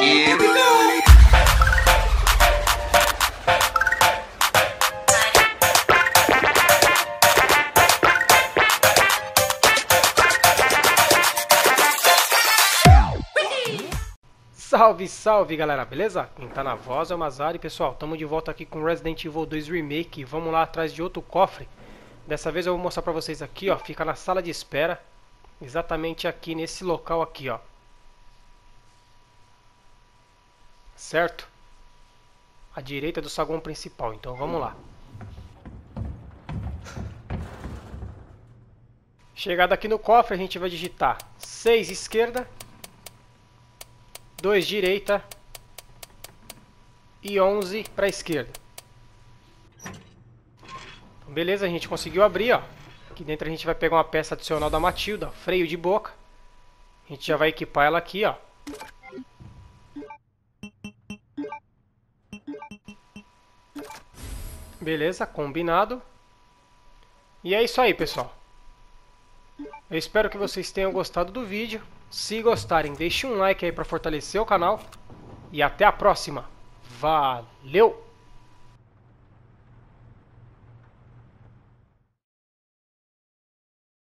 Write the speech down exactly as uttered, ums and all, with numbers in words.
Here we go. Salve, salve galera, beleza? Quem tá na voz é o Mazari, pessoal. Estamos de volta aqui com Resident Evil dois Remake. Vamos lá atrás de outro cofre. Dessa vez eu vou mostrar pra vocês aqui, ó. Fica na sala de espera. Exatamente aqui, nesse local aqui, ó. Certo? À direita do saguão principal. Então vamos lá. Chegado aqui no cofre, a gente vai digitar seis esquerda, dois direita e onze para esquerda. Então, beleza, a gente conseguiu abrir, ó. Aqui dentro a gente vai pegar uma peça adicional da Matilda, freio de boca. A gente já vai equipar ela aqui, ó. Beleza, combinado. E é isso aí, pessoal. Eu espero que vocês tenham gostado do vídeo. Se gostarem, deixe um like aí para fortalecer o canal. E até a próxima. Valeu!